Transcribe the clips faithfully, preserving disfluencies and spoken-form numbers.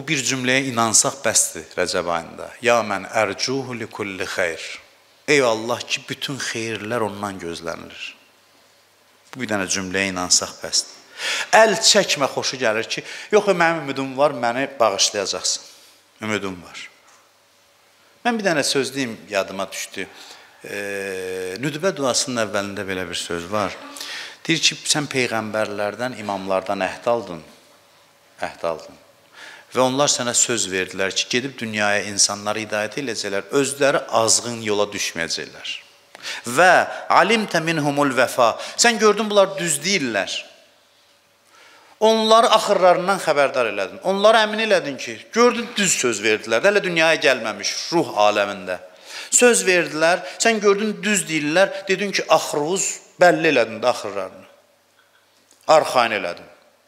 Bu bir cümləyə inansaq bəsdir Rəcəb ayında. Ya mən ərcuhu li kulli xeyr. Ey Allah ki, bütün xeyirlər ondan gözlənilir. Bu bir dənə cümləyə inansaq bəsdir. Əl çəkmə xoşu gəlir ki, yox, mənim ümidim var, məni bağışlayacaqsın. Ümidim var. Mən bir dənə söz deyim, yadıma düşdü. E, Nüdbə duasının əvvəlində belə bir söz var. Deyir ki, sən peyğəmbərlərdən, imamlardan əhd aldın. Əhd aldın. Və onlar sənə söz verdilər ki, gedib dünyaya insanları hidayət edəcəklər, özləri azğın yola düşməyəcəklər. Və alimtə minhumul vəfa. Sən gördün, bunlar düz deyirlər. Onları axırlarından xəbərdar elədin. Onları əmin elədin ki, gördün, düz söz verdilər. Hələ dünyaya gəlməmiş, ruh aləmində. Söz verdilər, sən gördün, düz deyirlər. Dedin ki, axırız, bəlli elədin də axırlarını. Arxain elədin.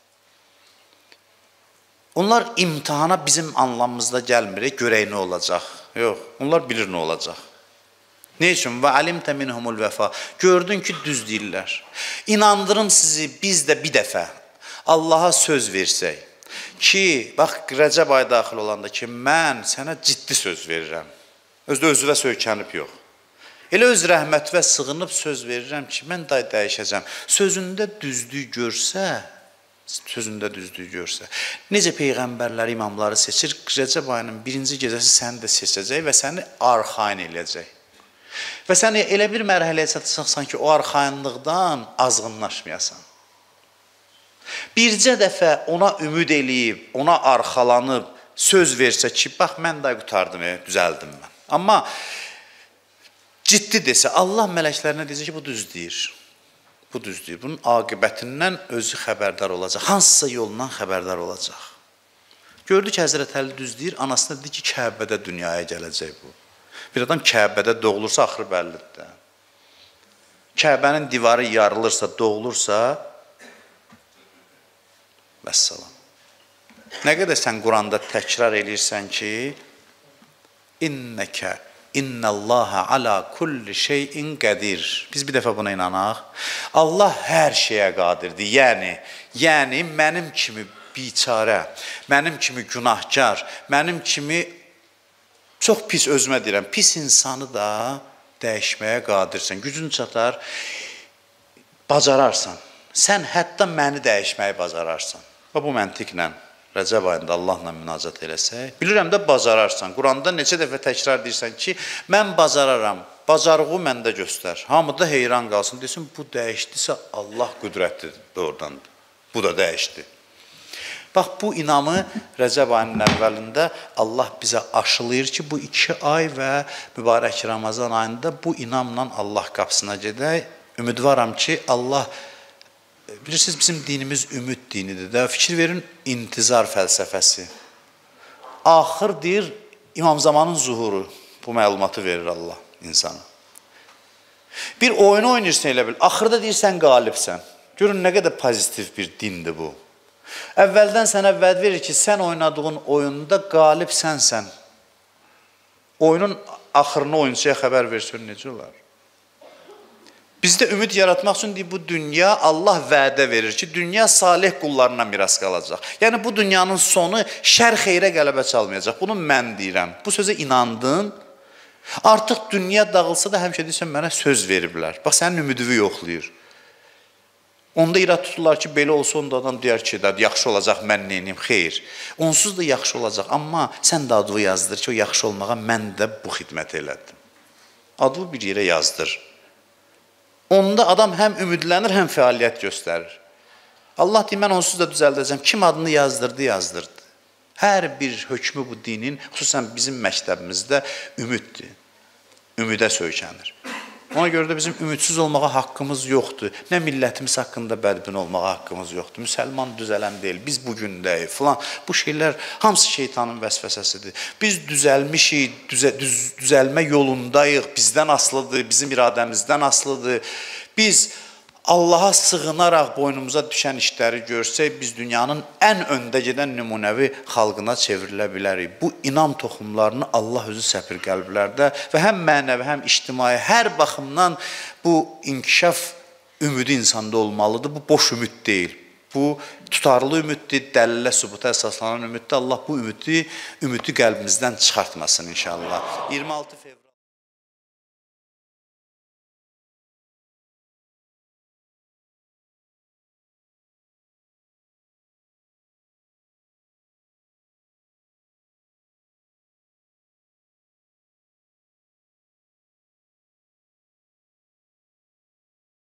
Onlar imtihana bizim anlamımızda gəlmir, görək nə olacaq. Yox, onlar bilir nə olacaq. Ne üçün? Və alimtə minhumul vəfa. Gördün ki, düz deyirlər. İnandırım sizi, biz də bir dəfə Allaha söz versək ki, bax, Rəcəb ayı daxil olanda ki, mən sənə ciddi söz verirəm. Özdə özüvə söykənib yox. Elə öz rəhmətvə sığınıb söz verirəm ki, mən day dəyişəcəm. Sözündə düzdüyü görsə, sözündə düzdüyü görsə. Necə peyğəmbərləri, imamları seçir, Rəcəb ayının birinci gecəsi səni də seçəcək və səni arxain eləyəcək. Və səni elə bir mərhələyə çatacaqsan ki, o arxainlıqdan azğınlaşmayasan. Bircə dəfə ona ümid eləyib, ona arxalanıb, söz versə ki, bax, mən də qutardım, düzəldim mən. Amma ciddi desə, Allah mələklərinə deyəcək ki, bu düz deyir. Bu düz deyir. Bunun aqibətindən özü xəbərdar olacaq. Hansısa yolundan xəbərdar olacaq. Gördü ki, Həzrət Əli düz deyir, anasına dedi ki, Kəbədə dünyaya gələcək bu. Bir adam Kəbədə doğulursa, axırı bəllidir. Kəbənin divarı yarılırsa, doğulursa, vəssalam. Nə qədər sən Quranda təkrar edirsən ki, İnnəkə, İnnəllaha ala kulli şeyin qədir. Biz bir dəfə buna inanaq. Allah hər şeyə qadirdir. Yəni, yəni mənim kimi biçarə, mənim kimi günahkar, mənim kimi çox pis özümə deyirəm, pis insanı da dəyişməyə qadirsən. Gücün çatar, bacararsan. Sən hətta məni dəyişməyi bacararsan. Və bu məntiqlə Rəcəb ayında Allahla münacat eləsək, bilirəm də bacararsan. Quranda neçə dəfə təkrar deyirsən ki, mən bacararam, bacarığı məndə göstər. Hamı da heyran qalsın, desin, bu dəyişdisə Allah qüdrətlidir, doğrudandır. Bu da dəyişdi. Bax, bu inamı Rəcəb ayının əvvəlində Allah bizə aşılayır ki, bu iki ay və mübarək Ramazan ayında bu inamla Allah qapısına gedək. Ümidvaram ki, Allah... Bilirsiniz, bizim dinimiz ümid dinidir də. Fikir verin, intizar fəlsəfəsi. Axır deyir, İmam Zamanın zuhuru. Bu məlumatı verir Allah insana. Bir oyunu oynayırsan elə bil, axırda deyirsən qalibsən. Görün, nə qədər pozitiv bir dindir bu. Əvvəldən sənə vəd verir ki, sən oynadığın oyunda qalib sənsən. Oyunun axırını oyuncuya xəbər versin, necə olar? Bizdə ümid yaratmaq üçün deyir, bu dünya Allah vədə verir ki, dünya salih qullarına miras qalacaq. Yəni, bu dünyanın sonu şər xeyrə qələbə çalmayacaq. Bunu mən deyirəm. Bu sözə inandın. Artıq dünya dağılsa da həmişə deyirsən, mənə söz veriblər. Bax, sənin ümidini yoxlayır. Onda irad tuturlar ki, belə olsa, onda adam deyər ki, yaxşı olacaq, mən neyim, xeyr. Onsuz da yaxşı olacaq, amma sən də adını yazdır ki, o yaxşı olmağa mən də bu xidmət elədim. Adını bir yerə yazdır. Onda adam həm ümidlənir, həm fəaliyyət göstərir. Allah deyir, mən onsuz da düzəldəcəm. Kim adını yazdırdı, yazdırdı. Hər bir hökmü bu dinin, xüsusən bizim məktəbimizdə ümiddir. Ümidə söykənir. Ona görə də bizim ümidsiz olmağa haqqımız yoxdur. Nə millətimiz haqqında bədbin olmağa haqqımız yoxdur. Müsəlman düzələn deyil, biz bugündəyik filan. Bu şeylər hamısı şeytanın vəsvəsəsidir. Biz düzəlmişik, düzə, düz, düzəlmə yolundayıq. Bizdən asılıdır, bizim iradəmizdən asılıdır. Biz Allaha sığınaraq boynumuza düşən işləri görsək, biz dünyanın ən öndə gedən nümunəvi xalqına çevrilə bilərik. Bu inam toxumlarını Allah özü səpir qəlblərdə və həm mənəvi, həm ictimai, hər baxımdan bu inkişaf ümidi insanda olmalıdır. Bu boş ümid deyil. Bu tutarlı ümiddir, dəlillə, sübuta əsaslanan ümiddir. Allah bu ümidi, ümidi qəlbimizdən çıxartmasın inşallah. iyirmi altı fevral